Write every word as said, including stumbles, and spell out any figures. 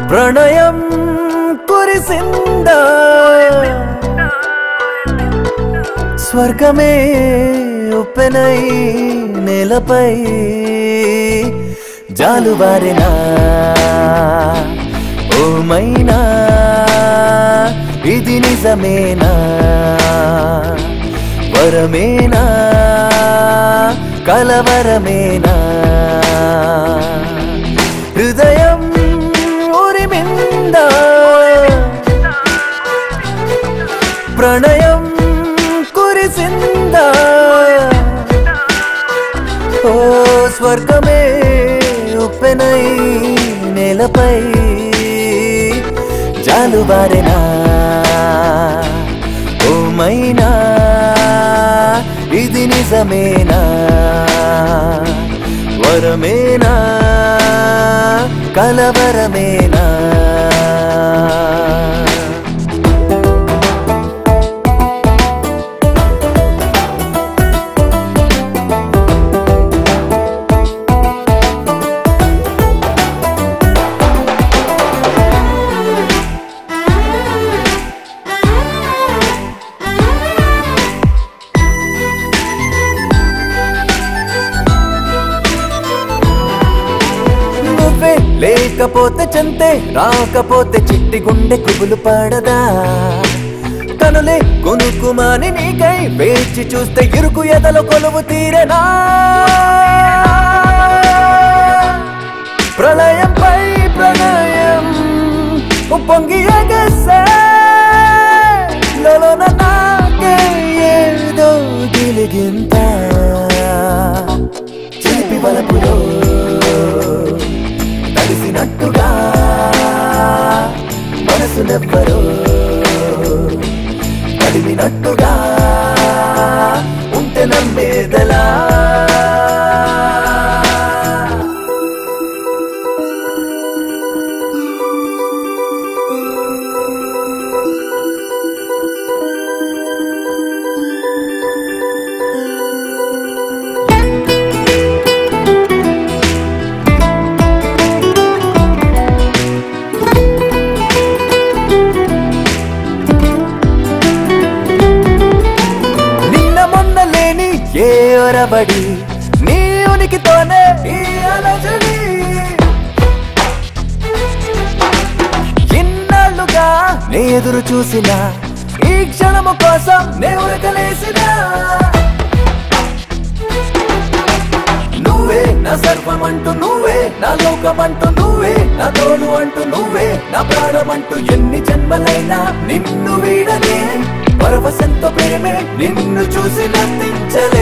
ప్రణయం కురిసిందా స్వర్గమే ఉప్పెనై నేలపై జాలువారెనా ఓ మైనా ఇది నిజమేనా వరమేనా కలవరమేనా హృదయం ఉరిమిందా ప్రణయం కురిసిందా ఓ స్వర్గమే ఉప్పెనై నేలపై జాలువారెనా ఓ మైనా ఇది నిజమేనా వరమేనా కలవరమేనా లేకపోతే చంతే రాకపోతే చిట్టి గుండె కుబులు పడదా కనులే కొనుక్కుమాని నీకై వేచి చూస్తే ఇరుకు ఎదలో కొలువు తీరేనా ప్రళయంపై ప్రణయం పొంగి ఎగసే లోన నాకే ఏదో గిలిగింత చిలిపి వలపులో కలిసినట్టుగా మనసునెవ్వరో కదిలినట్టుగా ఉంటే నమ్మేదలా ఏ ఒరబడి నీ ఉనికితోనే ఈ అలజడి ఇన్నాళ్ళుగా నే ఎదురు చూసిన ఈ క్షణము కోసం నే ఉరకలేసిన నువ్వే నా సర్వమంటూ నువ్వే నా లోకమంటూ నువ్వే నా తోడు అంటూ నువ్వే నా ప్రాణమంటూ ఎన్ని జన్మలైనా నిన్ను వీడనే పరవశంతో ప్రేమే నిన్ను చూసి నందించలే